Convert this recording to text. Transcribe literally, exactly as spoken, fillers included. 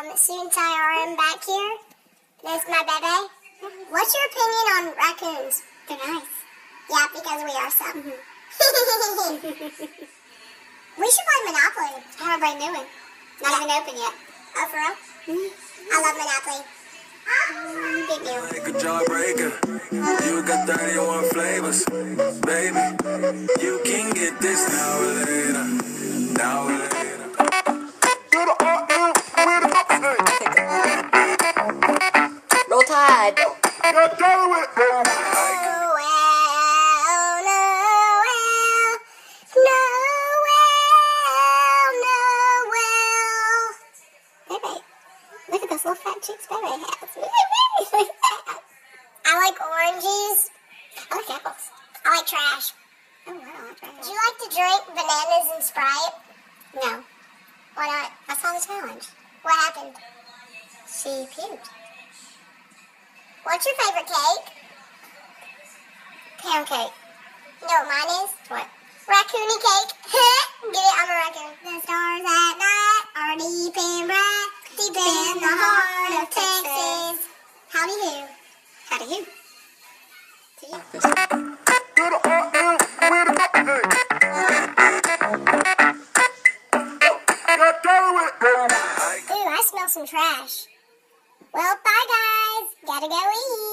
Um, student I R M back here. There's my baby. What's your opinion on raccoons? They're nice. Yeah, because we are some. Mm-hmm. We should play Monopoly. I have a brand new one. Not yeah. even open yet. Oh, for real? Mm-hmm. I love Monopoly. Mm, big deal. Like a jawbreaker. You got thirty-one flavors. Baby, you can get this now or later. Now or later. Roll Tide. Get down with it. Look at those little fat chicks Baby has. I like oranges. I like apples. I like trash. Oh, I don't like trash. Do you like to drink bananas and Sprite? No. Why not? I saw the challenge. What happened? She puked. What's your favorite cake? Pound cake. You know what mine is? What? Raccoony cake. Get it? I'm a raccoon. The stars at night are deep and bright, deep in the heart of Texas. Howdy do. Howdy who? To you. Ooh, I smell some trash. Well, bye guys. Gotta go eat.